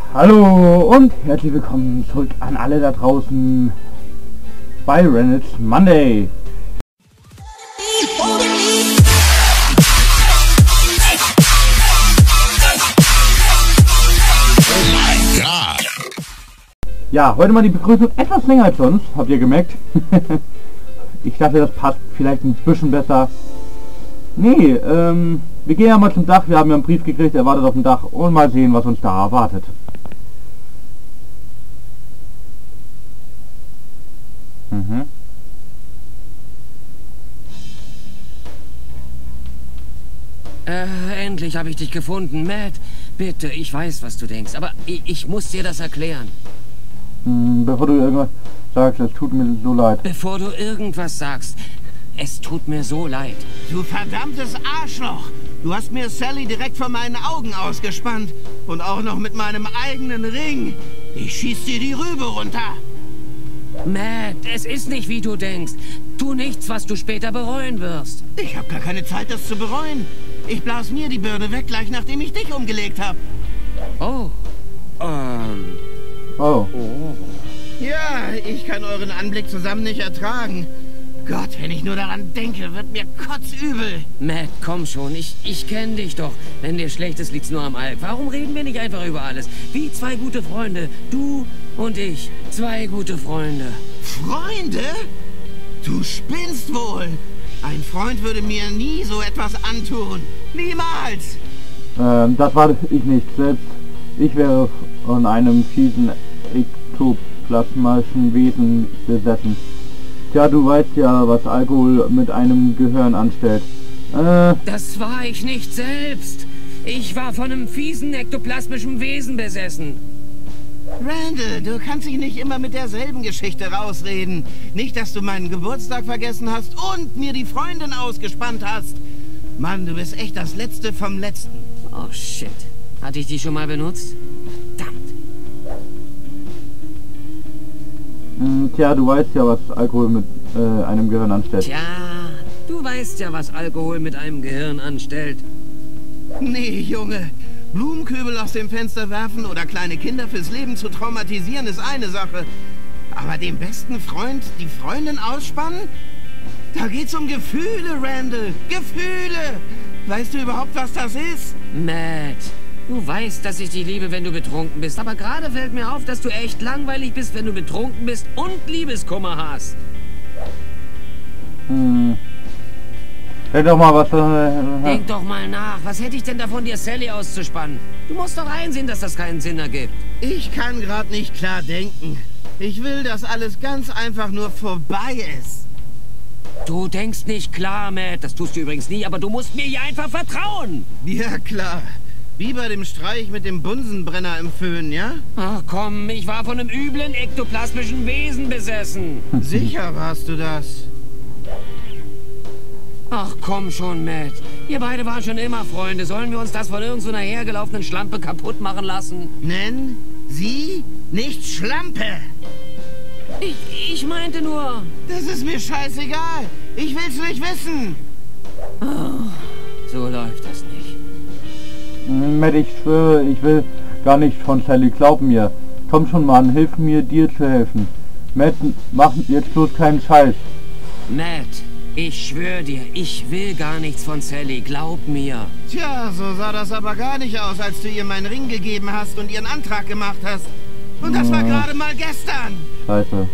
Hallo und herzlich willkommen zurück an alle da draußen bei Rennet Monday. Ja, heute mal die Begrüßung etwas länger als sonst, habt ihr gemerkt? Ich dachte, das passt vielleicht ein bisschen besser. Nee, wir gehen ja mal zum Dach, wir haben ja einen Brief gekriegt, er wartet auf dem Dach und mal sehen, was uns da erwartet. Endlich habe ich dich gefunden, Matt. Bitte, ich weiß, was du denkst, aber ich muss dir das erklären. Bevor du irgendwas sagst, es tut mir so leid. Bevor du irgendwas sagst, es tut mir so leid. Du verdammtes Arschloch! Du hast mir Sally direkt vor meinen Augen ausgespannt. Und auch noch mit meinem eigenen Ring. Ich schieß dir die Rübe runter. Matt, es ist nicht, wie du denkst. Tu nichts, was du später bereuen wirst. Ich habe gar keine Zeit, das zu bereuen. Ich blas mir die Birne weg, gleich nachdem ich dich umgelegt habe. Oh. Oh. Ja, ich kann euren Anblick zusammen nicht ertragen. Gott, wenn ich nur daran denke, wird mir kotzübel. Matt, komm schon, ich kenne dich doch. Wenn dir schlecht ist, liegt's nur am Alk. Warum reden wir nicht einfach über alles? Wie zwei gute Freunde. Du und ich. Zwei gute Freunde. Freunde? Du spinnst wohl. Ein Freund würde mir nie so etwas antun. Niemals. Das war ich nicht. Selbst ich wäre von einem fiesen ektoplasmischen Wesen besessen. Tja, du weißt ja, was Alkohol mit einem Gehirn anstellt. Das war ich nicht selbst. Ich war von einem fiesen ektoplasmischen Wesen besessen. Randall, du kannst dich nicht immer mit derselben Geschichte rausreden. Nicht, dass du meinen Geburtstag vergessen hast und mir die Freundin ausgespannt hast. Mann, du bist echt das Letzte vom Letzten. Oh, shit. Hatte ich die schon mal benutzt? Verdammt. Tja, du weißt ja, was Alkohol mit einem Gehirn anstellt. Tja, du weißt ja, was Alkohol mit einem Gehirn anstellt. Nee, Junge. Blumenkübel aus dem Fenster werfen oder kleine Kinder fürs Leben zu traumatisieren ist eine Sache. Aber dem besten Freund die Freundin ausspannen? Da geht's um Gefühle, Randall. Gefühle! Weißt du überhaupt, was das ist? Matt, du weißt, dass ich dich liebe, wenn du betrunken bist. Aber gerade fällt mir auf, dass du echt langweilig bist, wenn du betrunken bist und Liebeskummer hast. Denk doch mal, was... Denk doch mal nach. Was hätte ich denn davon, dir Sally auszuspannen? Du musst doch einsehen, dass das keinen Sinn ergibt. Ich kann gerade nicht klar denken. Ich will, dass alles ganz einfach nur vorbei ist. Du denkst nicht klar, Matt. Das tust du übrigens nie, aber du musst mir hier einfach vertrauen. Ja, klar. Wie bei dem Streich mit dem Bunsenbrenner im Föhn, ja? Ach komm, ich war von einem üblen ektoplasmischen Wesen besessen. Sicher warst du das. Ach komm schon, Matt. Wir beide waren schon immer Freunde. Sollen wir uns das von irgend so einer hergelaufenen Schlampe kaputt machen lassen? Nenn sie nicht Schlampe. Ich meinte nur... Das ist mir scheißegal. Ich will's nicht wissen. Oh, so läuft das nicht. Matt, ich schwöre, ich will gar nicht von Sally. Glaub mir. Komm schon, Mann. Hilf mir, dir zu helfen. Matt, mach jetzt bloß keinen Scheiß. Matt, ich schwöre dir, ich will gar nichts von Sally. Glaub mir. Tja, so sah das aber gar nicht aus, als du ihr meinen Ring gegeben hast und ihren Antrag gemacht hast. Und das war gerade mal gestern. Scheiße.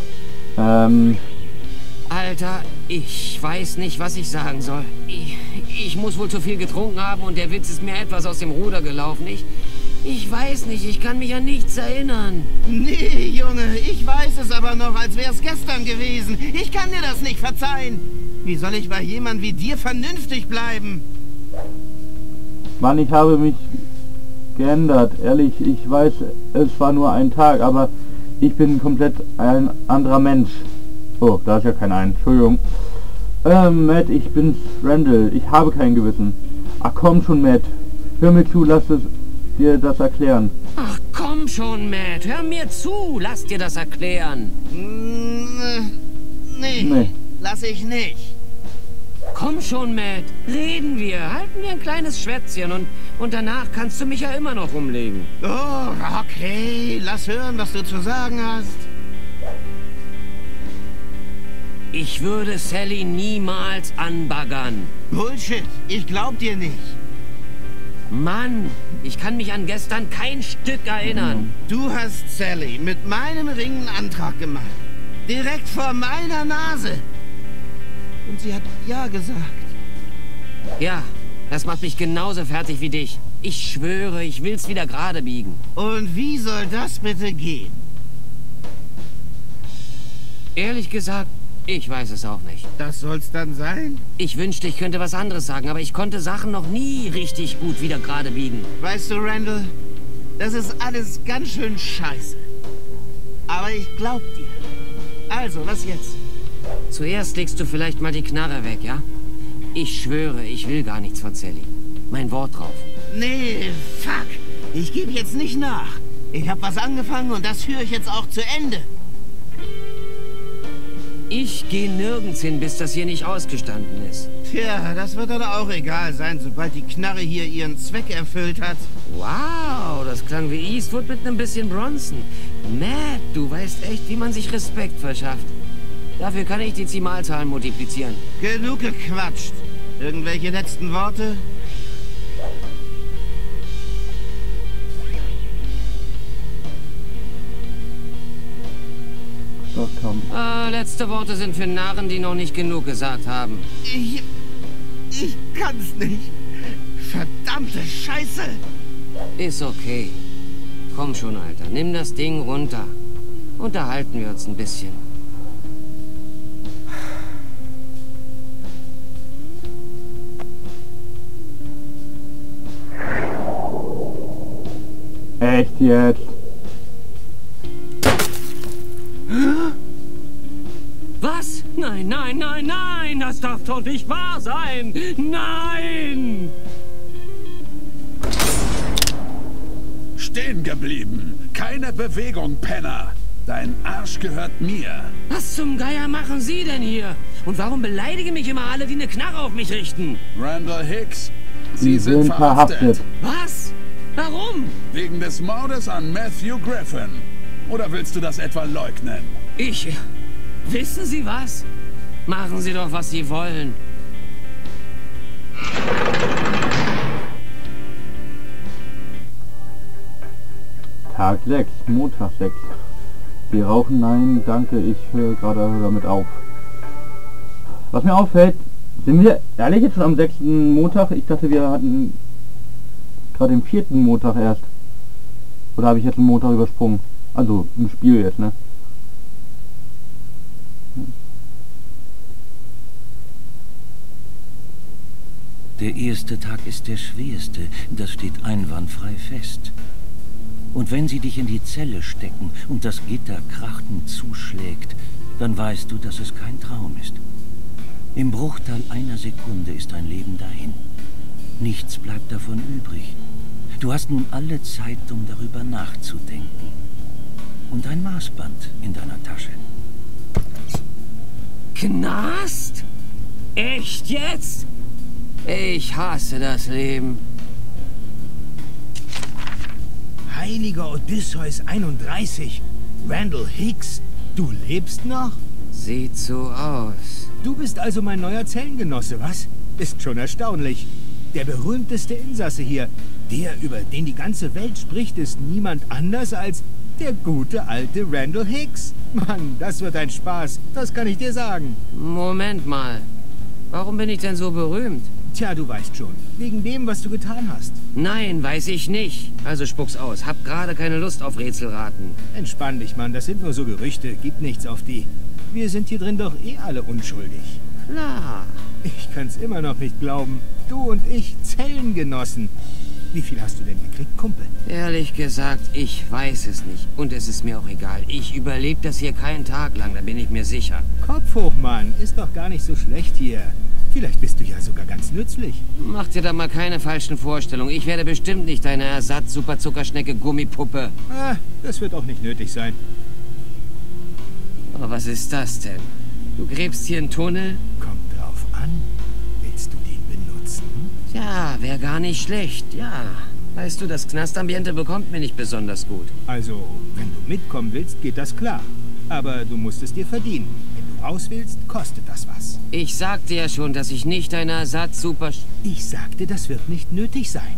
Alter, ich weiß nicht, was ich sagen soll. Ich muss wohl zu viel getrunken haben und der Witz ist mir etwas aus dem Ruder gelaufen. Ich weiß nicht, ich kann mich an nichts erinnern. Nee, Junge, ich weiß es aber noch, als wäre es gestern gewesen. Ich kann dir das nicht verzeihen. Wie soll ich bei jemandem wie dir vernünftig bleiben? Mann, ich habe mich geändert. Ehrlich, ich weiß, es war nur ein Tag, aber ich bin komplett ein anderer Mensch. Oh, da ist ja kein Ein. Entschuldigung. Matt, ich bin's, Randall. Ich habe kein Gewissen. Ach komm schon, Matt. Hör mir zu, lass es dir das erklären. Ach komm schon, Matt. Hör mir zu. Lass dir das erklären. Nee, lass ich nicht. Komm schon, Matt. Reden wir. Halten wir ein kleines Schwätzchen und danach kannst du mich ja immer noch umlegen. Oh, okay. Lass hören, was du zu sagen hast. Ich würde Sally niemals anbaggern. Bullshit. Ich glaub dir nicht. Mann, ich kann mich an gestern kein Stück erinnern. Du hast Sally mit meinem Ring einen Antrag gemacht. Direkt vor meiner Nase. Und sie hat ja gesagt. Ja, das macht mich genauso fertig wie dich. Ich schwöre, ich will's wieder gerade biegen. Und wie soll das bitte gehen? Ehrlich gesagt, ich weiß es auch nicht. Das soll's dann sein? Ich wünschte, ich könnte was anderes sagen, aber ich konnte Sachen noch nie richtig gut wieder gerade biegen. Weißt du, Randall, das ist alles ganz schön scheiße. Aber ich glaub dir. Also, was jetzt? Zuerst legst du vielleicht mal die Knarre weg, ja? Ich schwöre, ich will gar nichts von Sally. Mein Wort drauf. Nee, fuck. Ich gebe jetzt nicht nach. Ich habe was angefangen und das führe ich jetzt auch zu Ende. Ich gehe nirgends hin, bis das hier nicht ausgestanden ist. Tja, das wird dann auch egal sein, sobald die Knarre hier ihren Zweck erfüllt hat. Wow, das klang wie Eastwood mit einem bisschen Bronson. Matt, du weißt echt, wie man sich Respekt verschafft. Dafür kann ich die Zimalzahlen multiplizieren. Genug gequatscht. Irgendwelche letzten Worte? Letzte Worte sind für Narren, die noch nicht genug gesagt haben. Ich kann's nicht. Verdammte Scheiße. Ist okay. Komm schon, Alter. Nimm das Ding runter. Unterhalten wir uns ein bisschen. Echt jetzt? Was? Nein, nein, nein, nein! Das darf doch nicht wahr sein! Nein! Stehen geblieben. Keine Bewegung, Penner. Dein Arsch gehört mir. Was zum Geier machen Sie denn hier? Und warum beleidigen mich immer alle, die eine Knarre auf mich richten? Randall Hicks, Sie sind verhaftet. Was? Warum? Wegen des Mordes an Matthew Griffin. Oder willst du das etwa leugnen? Wissen Sie was? Machen Sie doch, was Sie wollen. Tag 6, Montag 6. Wir rauchen, nein, danke, ich höre gerade damit auf. Was mir auffällt, sind wir ehrlich jetzt schon am 6. Montag? Ich dachte, wir hatten gerade den 4. Montag erst. Oder habe ich jetzt einen Montag übersprungen? Also, im Spiel jetzt, ne? Der erste Tag ist der schwerste, das steht einwandfrei fest. Und wenn sie dich in die Zelle stecken und das Gitter krachend zuschlägt, dann weißt du, dass es kein Traum ist. Im Bruchteil einer Sekunde ist dein Leben dahin. Nichts bleibt davon übrig. Du hast nun alle Zeit, um darüber nachzudenken. Und ein Maßband in deiner Tasche. Knast? Echt jetzt? Ich hasse das Leben. Heiliger Odysseus 31. Randall Hicks, du lebst noch? Sieht so aus. Du bist also mein neuer Zellengenosse, was? Ist schon erstaunlich. Der berühmteste Insasse hier, der, über den die ganze Welt spricht, ist niemand anders als der gute alte Randall Hicks. Mann, das wird ein Spaß, das kann ich dir sagen. Moment mal. Warum bin ich denn so berühmt? Tja, du weißt schon. Wegen dem, was du getan hast. Nein, weiß ich nicht. Also spuck's aus. Hab gerade keine Lust auf Rätselraten. Entspann dich, Mann. Das sind nur so Gerüchte. Gib nichts auf die. Wir sind hier drin doch eh alle unschuldig. Klar. Ich kann's immer noch nicht glauben. Du und ich, Zellengenossen. Wie viel hast du denn gekriegt, Kumpel? Ehrlich gesagt, ich weiß es nicht. Und es ist mir auch egal. Ich überlebe das hier keinen Tag lang, da bin ich mir sicher. Kopf hoch, Mann. Ist doch gar nicht so schlecht hier. Vielleicht bist du ja sogar ganz nützlich. Mach dir da mal keine falschen Vorstellungen. Ich werde bestimmt nicht deine Ersatz-Superzuckerschnecke-Gummipuppe. Das wird auch nicht nötig sein. Aber was ist das denn? Du gräbst hier einen Tunnel? Kommt drauf an. Tja, wäre gar nicht schlecht, ja. Weißt du, das Knastambiente bekommt mir nicht besonders gut. Also, wenn du mitkommen willst, geht das klar. Aber du musst es dir verdienen. Wenn du raus willst, kostet das was. Ich sagte ja schon, dass ich nicht ein Ersatz-Super... Ich sagte, das wird nicht nötig sein.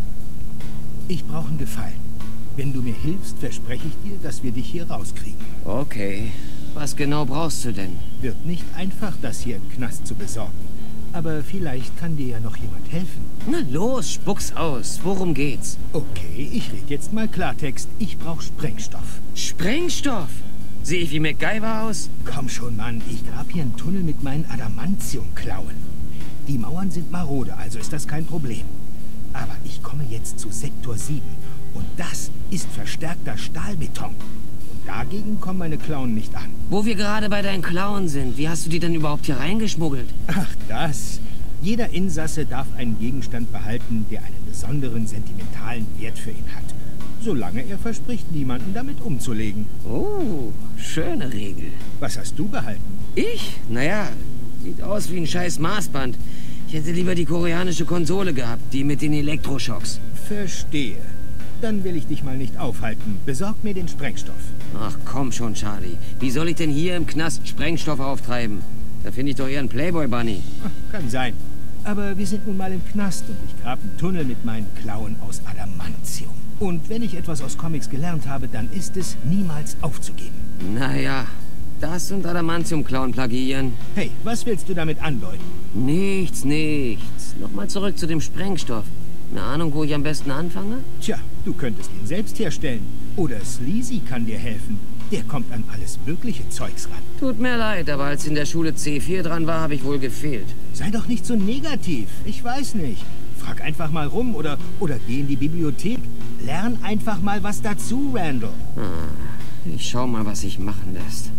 Ich brauche einen Gefallen. Wenn du mir hilfst, verspreche ich dir, dass wir dich hier rauskriegen. Okay. Was genau brauchst du denn? Wird nicht einfach, das hier im Knast zu besorgen. Aber vielleicht kann dir ja noch jemand helfen. Na los, spuck's aus. Worum geht's? Okay, ich rede jetzt mal Klartext. Ich brauche Sprengstoff. Sprengstoff? Sehe ich wie MacGyver aus? Komm schon, Mann. Ich grab hier einen Tunnel mit meinen Adamantium-Klauen. Die Mauern sind marode, also ist das kein Problem. Aber ich komme jetzt zu Sektor 7. Und das ist verstärkter Stahlbeton. Und dagegen kommen meine Klauen nicht an. Wo wir gerade bei deinen Klauen sind, wie hast du die denn überhaupt hier reingeschmuggelt? Ach, das. Jeder Insasse darf einen Gegenstand behalten, der einen besonderen sentimentalen Wert für ihn hat. Solange er verspricht, niemanden damit umzulegen. Oh, schöne Regel. Was hast du behalten? Ich? Naja, sieht aus wie ein scheiß Maßband. Ich hätte lieber die koreanische Konsole gehabt, die mit den Elektroschocks. Verstehe. Dann will ich dich mal nicht aufhalten. Besorg mir den Sprengstoff. Ach komm schon, Charlie. Wie soll ich denn hier im Knast Sprengstoff auftreiben? Da finde ich doch eher einen Playboy-Bunny. Kann sein. Aber wir sind nun mal im Knast und ich grab einen Tunnel mit meinen Klauen aus Adamantium. Und wenn ich etwas aus Comics gelernt habe, dann ist es, niemals aufzugeben. Naja, das und Adamantium-Klauen plagieren. Hey, was willst du damit andeuten? Nichts. Nochmal zurück zu dem Sprengstoff. Eine Ahnung, wo ich am besten anfange? Tja, du könntest ihn selbst herstellen. Oder Sleazy kann dir helfen. Der kommt an alles mögliche Zeugs ran. Tut mir leid, aber als in der Schule C4 dran war, habe ich wohl gefehlt. Sei doch nicht so negativ. Ich weiß nicht. Frag einfach mal rum oder geh in die Bibliothek. Lern einfach mal was dazu, Randall. Ich schau mal, was sich machen lässt.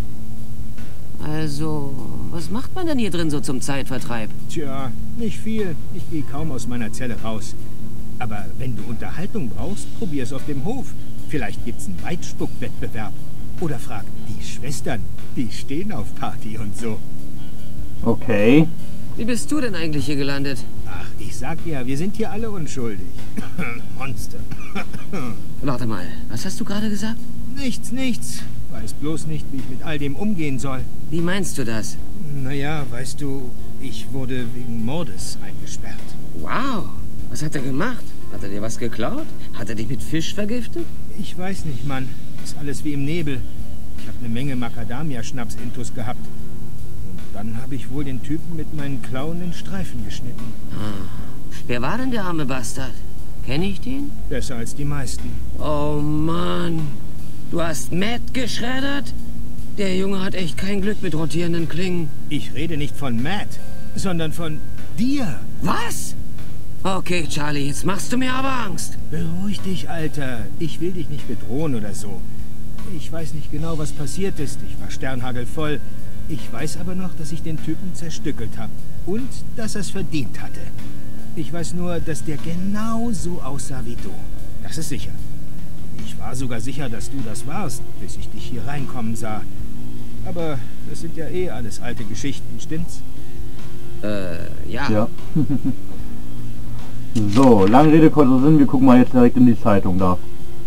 Also, was macht man denn hier drin so zum Zeitvertreib? Tja, nicht viel. Ich gehe kaum aus meiner Zelle raus. Aber wenn du Unterhaltung brauchst, probier's auf dem Hof. Vielleicht gibt's einen Weitspuckwettbewerb. Oder frag die Schwestern. Die stehen auf Party und so. Okay. Wie bist du denn eigentlich hier gelandet? Ach, ich sag ja, wir sind hier alle unschuldig. Monster. Warte mal, was hast du gerade gesagt? Nichts. Weiß bloß nicht, wie ich mit all dem umgehen soll. Wie meinst du das? Naja, weißt du, ich wurde wegen Mordes eingesperrt. Wow, was hat er gemacht? Hat er dir was geklaut? Hat er dich mit Fisch vergiftet? Ich weiß nicht, Mann. Ist alles wie im Nebel. Ich habe eine Menge Macadamia-Schnaps-Intus gehabt. Und dann habe ich wohl den Typen mit meinen Klauen in Streifen geschnitten. Wer war denn der arme Bastard? Kenne ich den? Besser als die meisten. Oh Mann, du hast Matt geschreddert? Der Junge hat echt kein Glück mit rotierenden Klingen. Ich rede nicht von Matt, sondern von dir. Was? Okay, Charlie, jetzt machst du mir aber Angst. Beruhig dich, Alter. Ich will dich nicht bedrohen oder so. Ich weiß nicht genau, was passiert ist. Ich war sternhagelvoll. Ich weiß aber noch, dass ich den Typen zerstückelt habe. Und dass er es verdient hatte. Ich weiß nur, dass der genau so aussah wie du. Das ist sicher. Ich war sogar sicher, dass du das warst, bis ich dich hier reinkommen sah. Aber das sind ja eh alles alte Geschichten, stimmt's? Ja. So, lange Rede, kurzer Sinn, wir gucken mal jetzt direkt in die Zeitung da.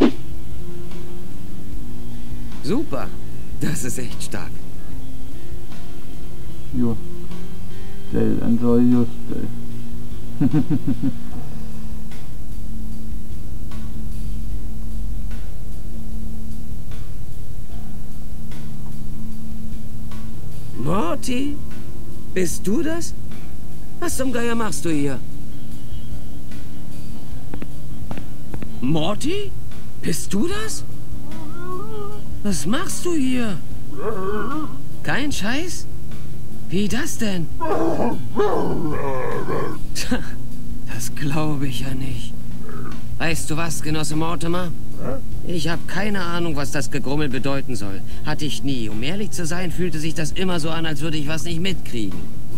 Super, das ist echt stark. Jo. Enjoy your stay. Morty? Bist du das? Was zum Geier machst du hier? Morty? Bist du das? Was machst du hier? Kein Scheiß? Wie das denn? Tja, das glaube ich ja nicht. Weißt du was, Genosse Mortimer? Ich habe keine Ahnung, was das Gegrummel bedeuten soll. Hatte ich nie. Um ehrlich zu sein, fühlte sich das immer so an, als würde ich was nicht mitkriegen.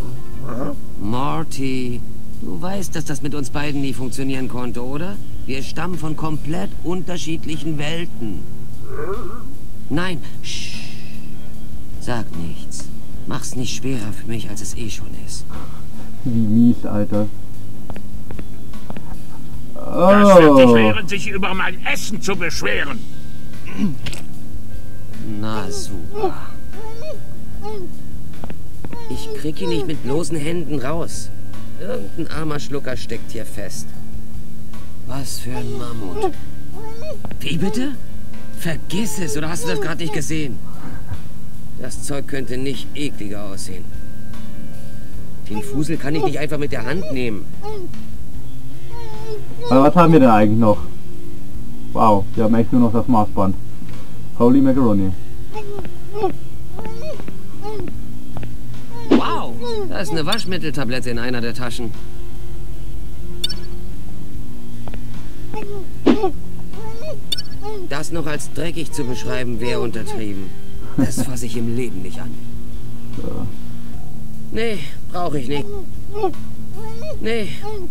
Morty, du weißt, dass das mit uns beiden nie funktionieren konnte, oder? Wir stammen von komplett unterschiedlichen Welten. Nein, shh. Sag nichts. Mach's nicht schwerer für mich, als es eh schon ist. Wie mies, Alter. Das wird dich Oh. lehren, sich über mein Essen zu beschweren. Na super. Ich krieg ihn nicht mit bloßen Händen raus. Irgendein armer Schlucker steckt hier fest. Was für ein Mammut. Wie bitte? Vergiss es, oder hast du das gerade nicht gesehen? Das Zeug könnte nicht ekliger aussehen. Den Fusel kann ich nicht einfach mit der Hand nehmen. Aber was haben wir denn eigentlich noch? Wow, wir haben echt nur noch das Maßband. Holy Macaroni. Wow, da ist eine Waschmitteltablette in einer der Taschen. Das noch als dreckig zu beschreiben, wäre untertrieben. Das fasse ich im Leben nicht an. Nee, brauche ich nicht. Nee.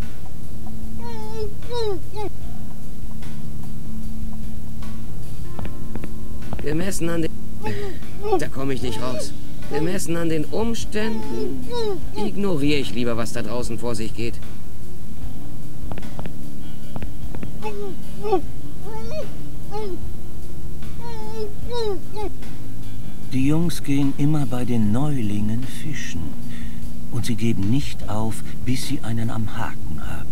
Gemessen an den... Da komme ich nicht raus. Gemessen an den Umständen ignoriere ich lieber, was da draußen vor sich geht. Die Jungs gehen immer bei den Neulingen fischen. Und sie geben nicht auf, bis sie einen am Haken haben.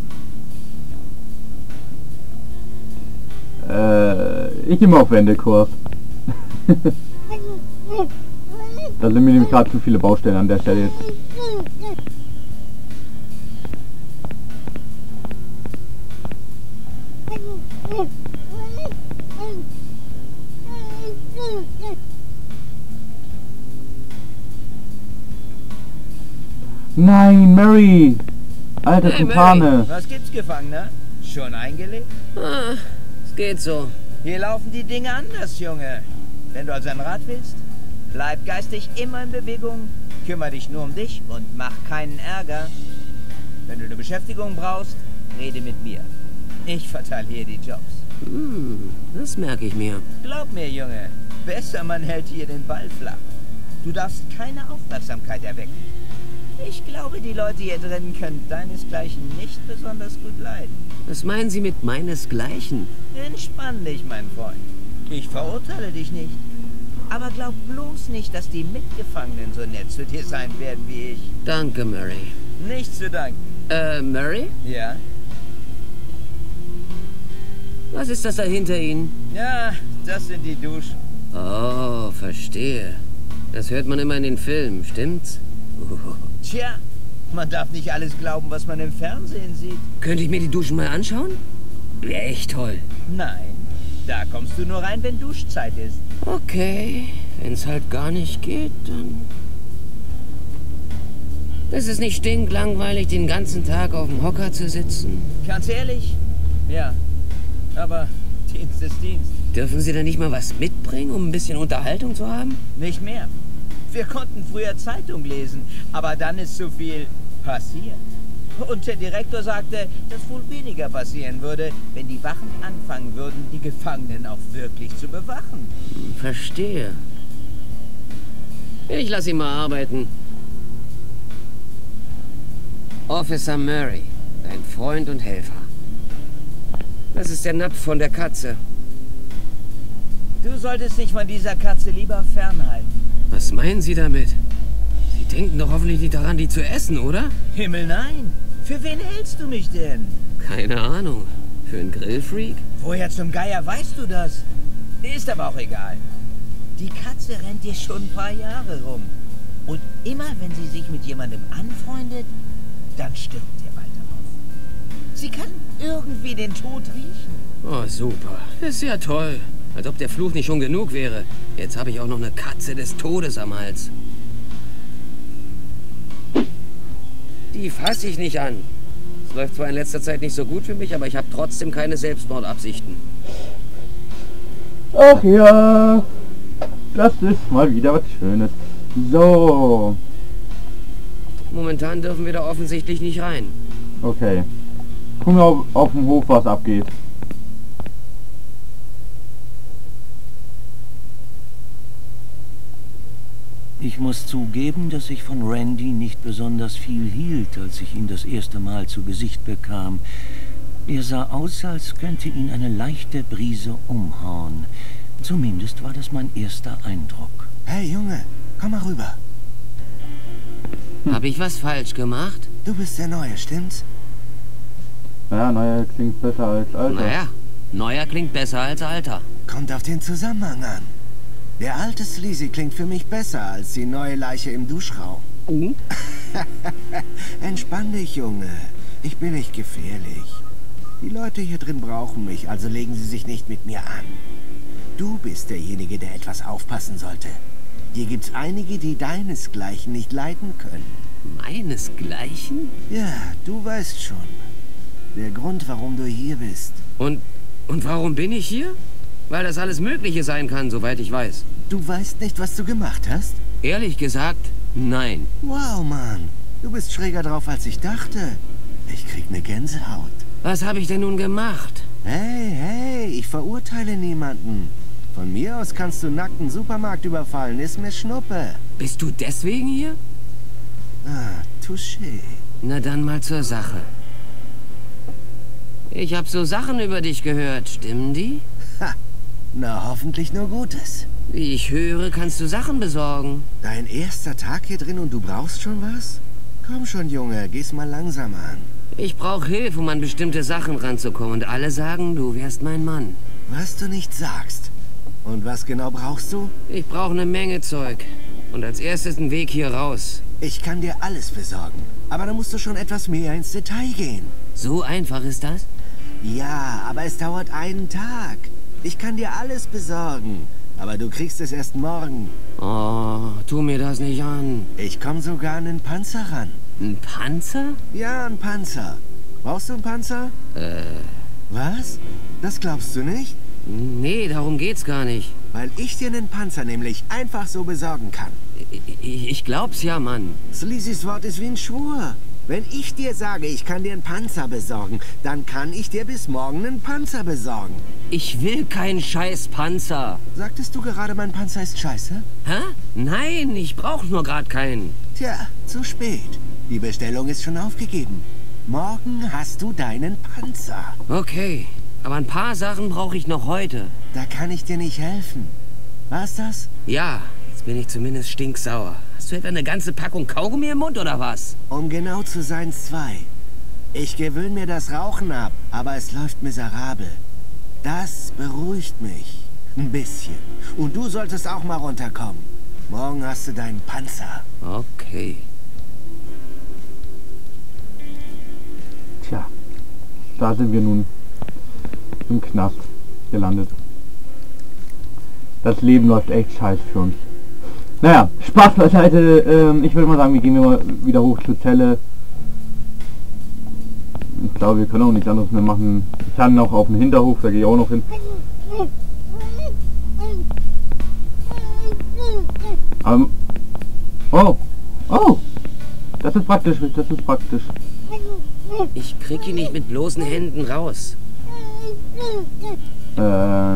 Ich immer auf Wendekurs. Da sind mir nämlich gerade zu viele Baustellen an der Stelle jetzt. Nein, Mary! Alter Hey, Kumpane! Was gibt's, Gefangener? Schon eingelegt? Ah, es geht so. Hier laufen die Dinge anders, Junge. Wenn du also ein Rad willst, bleib geistig immer in Bewegung, kümmere dich nur um dich und mach keinen Ärger. Wenn du eine Beschäftigung brauchst, rede mit mir. Ich verteile hier die Jobs. Das merke ich mir. Glaub mir, Junge, besser man hält hier den Ball flach. Du darfst keine Aufmerksamkeit erwecken. Ich glaube, die Leute hier drin können deinesgleichen nicht besonders gut leiden. Was meinen Sie mit meinesgleichen? Entspann dich, mein Freund. Ich verurteile dich nicht. Aber glaub bloß nicht, dass die Mitgefangenen so nett zu dir sein werden wie ich. Danke, Murray. Nichts zu danken. Murray? Ja? Was ist das da hinter Ihnen? Ja, das sind die Duschen. Oh, verstehe. Das hört man immer in den Filmen, stimmt's? Tja, man darf nicht alles glauben, was man im Fernsehen sieht. Könnte ich mir die Duschen mal anschauen? Wäre echt toll. Nein, da kommst du nur rein, wenn Duschzeit ist. Okay, wenn's halt gar nicht geht, dann... Es ist nicht stinklangweilig, den ganzen Tag auf dem Hocker zu sitzen. Ganz ehrlich? Ja, aber Dienst ist Dienst. Dürfen Sie da nicht mal was mitbringen, um ein bisschen Unterhaltung zu haben? Nicht mehr. Wir konnten früher Zeitung lesen, aber dann ist zu viel passiert. Und der Direktor sagte, dass wohl weniger passieren würde, wenn die Wachen anfangen würden, die Gefangenen auch wirklich zu bewachen. Verstehe. Ich lasse ihn mal arbeiten. Officer Murray, dein Freund und Helfer. Das ist der Napf von der Katze. Du solltest dich von dieser Katze lieber fernhalten. Was meinen Sie damit? Sie denken doch hoffentlich nicht daran, die zu essen, oder? Himmel, nein. Für wen hältst du mich denn? Keine Ahnung. Für einen Grillfreak? Woher zum Geier weißt du das? Ist aber auch egal. Die Katze rennt dir schon ein paar Jahre rum. Und immer wenn sie sich mit jemandem anfreundet, dann stirbt ihr bald darauf. Sie kann irgendwie den Tod riechen. Oh, super. Ist ja toll. Als ob der Fluch nicht schon genug wäre. Jetzt habe ich auch noch eine Katze des Todes am Hals. Die fasse ich nicht an. Es läuft zwar in letzter Zeit nicht so gut für mich, aber ich habe trotzdem keine Selbstmordabsichten. Ach ja, das ist mal wieder was Schönes. So, Momentan dürfen wir da offensichtlich nicht rein. okay. Gucken wir auf dem Hof, was abgeht. Ich muss zugeben, dass ich von Randy nicht besonders viel hielt, als ich ihn das erste Mal zu Gesicht bekam. Er sah aus, als könnte ihn eine leichte Brise umhauen. Zumindest war das mein erster Eindruck. Hey, Junge, komm mal rüber. Habe ich was falsch gemacht? Du bist der Neue, stimmt's? Ja, naja, klingt besser als alter. Naja, neuer klingt besser als alter. Kommt auf den Zusammenhang an. Der alte Sleazy klingt für mich besser als die neue Leiche im Duschraum. Entspann dich, Junge. Ich bin nicht gefährlich. Die Leute hier drin brauchen mich, also legen sie sich nicht mit mir an. Du bist derjenige, der etwas aufpassen sollte. Hier gibt's einige, die deinesgleichen nicht leiden können. Meinesgleichen? Ja, du weißt schon. Der Grund, warum du hier bist. Und warum bin ich hier? Weil das alles Mögliche sein kann, soweit ich weiß. Du weißt nicht, was du gemacht hast? Ehrlich gesagt, nein. Wow, Mann. Du bist schräger drauf, als ich dachte. Ich krieg eine Gänsehaut. Was habe ich denn nun gemacht? Hey, ich verurteile niemanden. Von mir aus kannst du nackt einen Supermarkt überfallen, ist mir Schnuppe. Bist du deswegen hier? Ah, touché. Na dann mal zur Sache. Ich habe so Sachen über dich gehört, stimmen die? Ha, na hoffentlich nur Gutes. Wie ich höre, kannst du Sachen besorgen. Dein erster Tag hier drin und du brauchst schon was? Komm schon, Junge, geh's mal langsam an. Ich brauche Hilfe, um an bestimmte Sachen ranzukommen. Und alle sagen, du wärst mein Mann. Was du nicht sagst. Und was genau brauchst du? Ich brauche eine Menge Zeug. Und als erstes einen Weg hier raus. Ich kann dir alles besorgen. Aber da musst du schon etwas mehr ins Detail gehen. So einfach ist das? Ja, aber es dauert einen Tag. Ich kann dir alles besorgen. Aber du kriegst es erst morgen. Oh, tu mir das nicht an. Ich komme sogar an einen Panzer ran. Ein Panzer? Ja, ein Panzer. Brauchst du einen Panzer? Was? Das glaubst du nicht? Nee, darum geht's gar nicht. Weil ich dir einen Panzer nämlich einfach so besorgen kann. Ich glaub's ja, Mann. Sleazys Wort ist wie ein Schwur. Wenn ich dir sage, ich kann dir einen Panzer besorgen, dann kann ich dir bis morgen einen Panzer besorgen. Ich will keinen scheiß Panzer. Sagtest du gerade, mein Panzer ist scheiße? Hä? Nein, ich brauch nur gerade keinen. Tja, zu spät. Die Bestellung ist schon aufgegeben. Morgen hast du deinen Panzer. Okay, aber ein paar Sachen brauche ich noch heute. Da kann ich dir nicht helfen. War's das? Ja, jetzt bin ich zumindest stinksauer. Hast du etwa eine ganze Packung Kaugummi im Mund oder was? Um genau zu sein, 2. Ich gewöhne mir das Rauchen ab, aber es läuft miserabel. Das beruhigt mich. Ein bisschen. Und du solltest auch mal runterkommen. Morgen hast du deinen Panzer. Okay. Tja, da sind wir nun im Knast gelandet. Das Leben läuft echt scheiße für uns. Naja, Spaß beiseite. Ich würde mal sagen, wir gehen mal wieder hoch zur Zelle. Ich glaube, wir können auch nichts anderes mehr machen. Ich kann noch auf den Hinterhof, da gehe ich auch noch hin. Oh! Das ist praktisch, das ist praktisch. Ich krieg ihn nicht mit bloßen Händen raus. Da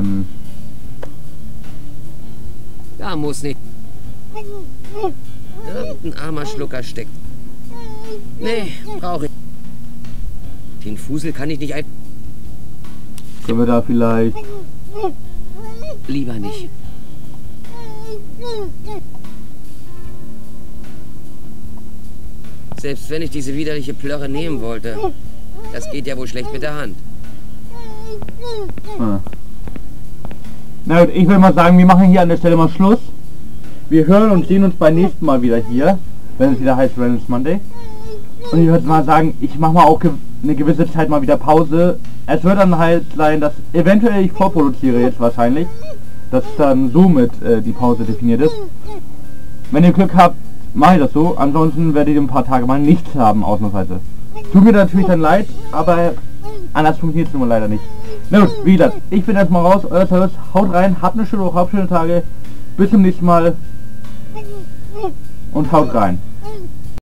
muss nicht. Irgendein armer Schlucker steckt. Nee, brauche ich. Den Fusel kann ich nicht ein... können wir da vielleicht... Lieber nicht. Selbst wenn ich diese widerliche Plörre nehmen wollte, das geht ja wohl schlecht mit der Hand. Na gut, ich würde mal sagen, wir machen hier an der Stelle mal Schluss. Wir hören und sehen uns beim nächsten Mal wieder hier, wenn es wieder heißt Random Monday. Und ich würde mal sagen, ich mache mal auch eine gewisse Zeit mal wieder Pause. Es wird dann halt sein, dass eventuell ich vorproduziere jetzt wahrscheinlich, dass dann somit die Pause definiert ist. Wenn ihr Glück habt, mache ich das so. Ansonsten werdet ihr ein paar Tage mal nichts haben, ausnahmsweise. Tut mir natürlich dann leid, aber anders funktioniert es nun mal leider nicht. Na gut, wie gesagt, ich bin erstmal raus, euer Service, haut rein, habt eine schöne Woche, habt schöne Tage, bis zum nächsten Mal und haut rein.